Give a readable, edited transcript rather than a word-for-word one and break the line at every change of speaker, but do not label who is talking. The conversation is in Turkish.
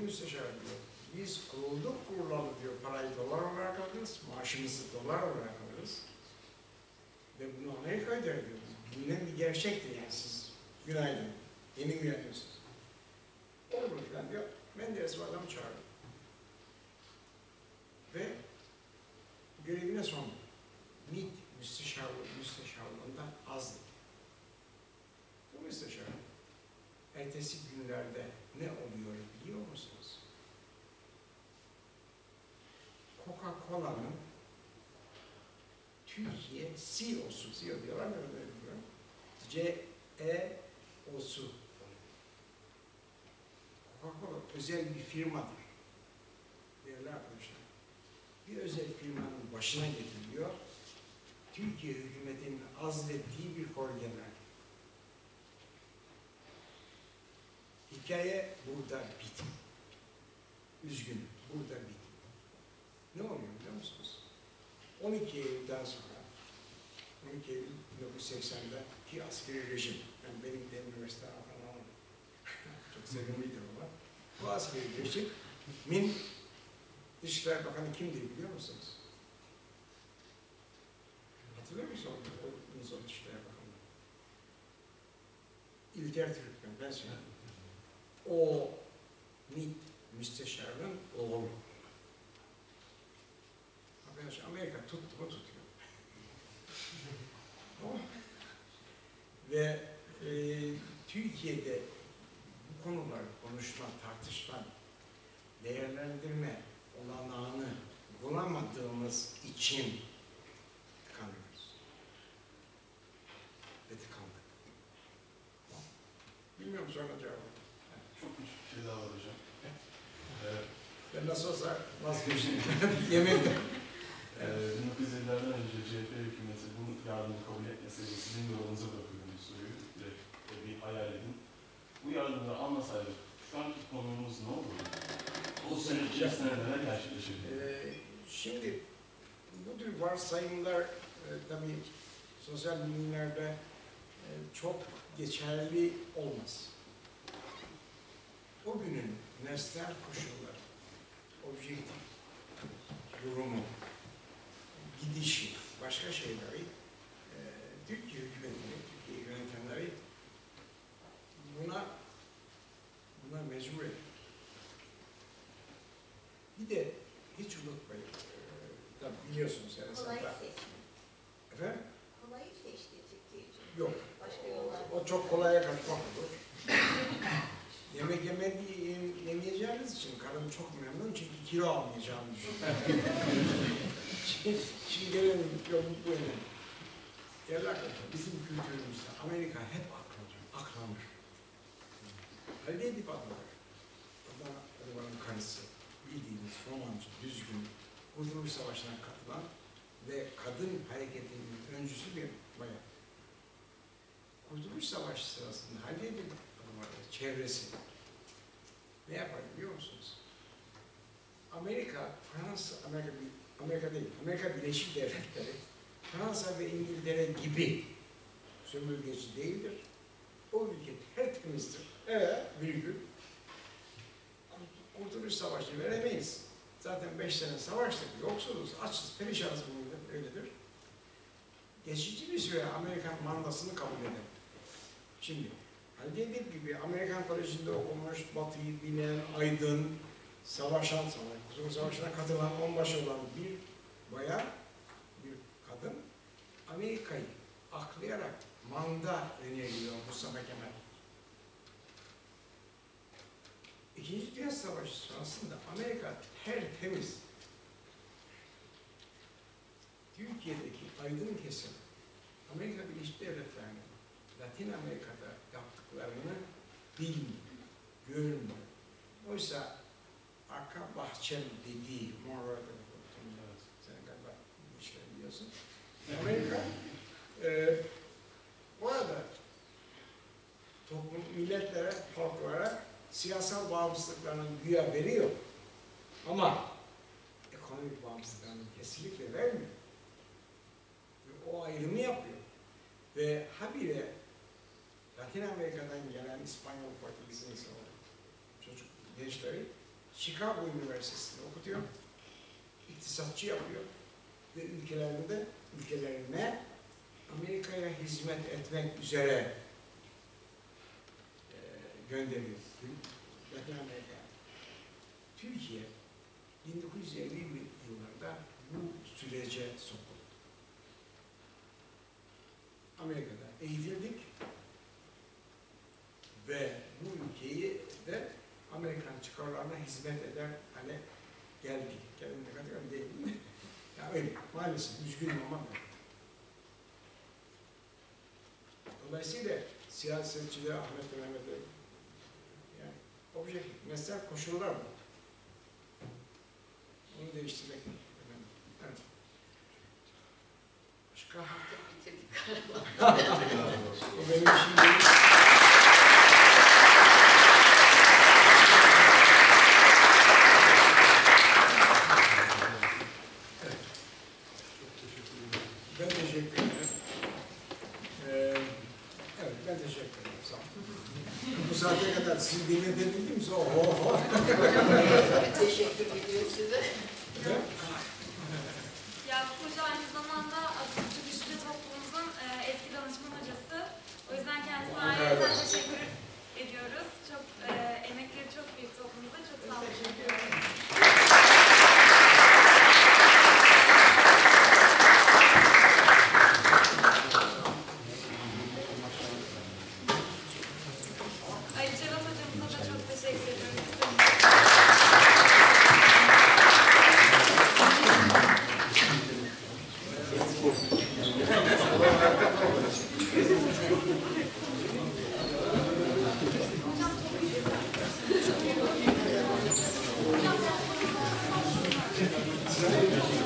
müsteşar diyor. Biz kurulalı diyor, parayı dolar olarak alırız, maaşımızı dolar olarak alırız. Ve bunu Amerika'ya diyor. Bilinen bir gerçektir yani siz. Günaydın. Yeni mi uyanıyorsunuz? Olur mu falan diyor. Menderes bu adamı çağırdı. Ve görevine son. MİT müsteşarlığından azdı. Bu müsteşar ertesi günlerde ne oluyor biliyor musunuz? Coca-Cola'nın Türkiye CEO'su, CEO diyorlar mı öyle diyor? CEO'su. Coca-Cola özel bir firmadır. Değerli arkadaşlar. Bir özel firmanın başına getiriliyor. Türkiye hükümetinin azlettiği bir orgeneral. Hikaye burada bitti. Üzgünüm, burada bitti. Ne oluyor biliyor musunuz? 12 Eylül'den sonra, 12 Eylül 1980'deki askeri rejim, yani benim de üniversite falan çok sevimliydi ama, bu askeri rejimin Dışişleri Bakanı kimdi biliyor musunuz? Hatırlıyor musunuz o Dışişleri Bakanı? İlker Türkmen, ben söyleyeyim. O MİT müsteşarının oğlu. Arkadaş Amerika tuttu mu tutuyor. Ve Türkiye'de bu konular konuşma, tartışma, değerlendirme olanağını bulamadığımız için tıkanıyoruz. Ve tıkandık. Bilmiyorum sonra cevabı.
Çok küçük bir şey daha var hocam.
Ben nasıl olsa vazgeçtim. Yemekte.
1950'lerden önce CHP hükümeti bu yardımı kabul etmeseydi sizin yolunuza bırakıyorum bir soruyu. Bir hayal edin. Bu yardımları almasaydık şu anki konumuz ne olurdu? O sene içerisinde neler gerçekleşirdi?
Şimdi bu tür varsayımlar tabii sosyal bilimlerde çok geçerli olmaz. O günün nesnel koşulları, objektif durumu, gidişi, başka şeyleri Türkiye hükümetini, Türkiye yönetenleri buna mecbur ediyor. Bir de hiç unutmayın, tabii biliyorsunuz yani.
Kolayı seçti.
Efendim?
Kolayı seçti Türkiye için.
Yok.
Başka yollar.
O çok kolaya kaçmak olur. Yemek yemeyeceğiniz için karım çok memnun çünkü kilo almayacağım düşünüyorum. Şimdi gelelim bu önemli. Değerli arkadaşlar, bizim kültürümüzde Amerika hep aklanır. Halide Edip adlı Adıvar'ın karısı, bildiğiniz romancı, düzgün, Kurtuluş Savaşı'na katılan ve kadın hareketinin öncüsü bir bayan. Kurtuluş Savaşı sırasında Halide Edip Adıvar'ın çevresi ne yapar biliyor musunuz? Amerika Birleşik Devletleri, Fransa ve İngiltere gibi sömürgeci değildir. O ülke tertemizdir. Virgül. Kurtuluş Savaşı'nı veremeyiz. Zaten 5 sene savaştık, yoksuluz, açız, perişanız bunun öyledir. Geçici bir süre Amerikan mandasını kabul eder. Şimdi, hani dediğim gibi Amerikan Koleji'nde okumuş, Batı'yı bilen, aydın, savaşan, Kurtuluş Savaşı'na katılan, onbaşı olan bir bayan, bir kadın, Amerika'yı aklayarak manda öneriyor Mustafa Kemal. İkinci Dünya Savaşı sonrasında Amerika tertemiz. Türkiye'deki aydın kesim, Amerika Birleşik Devletleri'nin Latin Amerika'da yaptıklarını bilmiyor, görmüyor. Oysa arka bahçem dediği, sen galiba bu işleri biliyorsun. Amerika, bu arada toplum, milletlere, halklara siyasal bağımsızlıklarının güya veriyor ama ekonomik bağımsızlıklarını kesinlikle vermiyor. O ayrımı yapıyor. Ve habire Latin Amerika'dan gelen İspanyol Portekiz'in çocuk gençleri Chicago Üniversitesi'nde okutuyor. İktisatçı yapıyor. Ve ülkelerine Amerika'ya hizmet etmek üzere gönderiyor. Latin Amerika. Türkiye 1950 yıllarda bu sürece sokuldu. Amerika'da eğitildik ve bu ülkeyi de Amerikan çıkarlarına hizmet eder hale geldik. Kendime kadar değil mi? Ya öyle. Maalesef üzgünüm ama dolayısıyla siyasetçiler Ahmet ve Mehmet'e yani objektif, mesel koşullar mı? Onu değiştirmek önemli. Evet. Başka?
Bitirdik galiba.
O benim işim değil. Ben teşekkür ederim. Evet, ben teşekkür ederim. Sağ olun. Bu saate kadar sizi dinletebildim mi? Oho!
Teşekkür ediyorum size.
Evet.
Ya bu hoca aynı zamanda Atatürk Düşünce Toplumumuzun eski danışman hocası. O yüzden kendisine ayrıca teşekkür ediyoruz. Çok emekleri çok büyük toplumumuza. Çok sağ olun.
Teşekkür ederim.
Ali Cevat hocamıza da çok teşekkür ediyoruz.
Teşekkür ederim.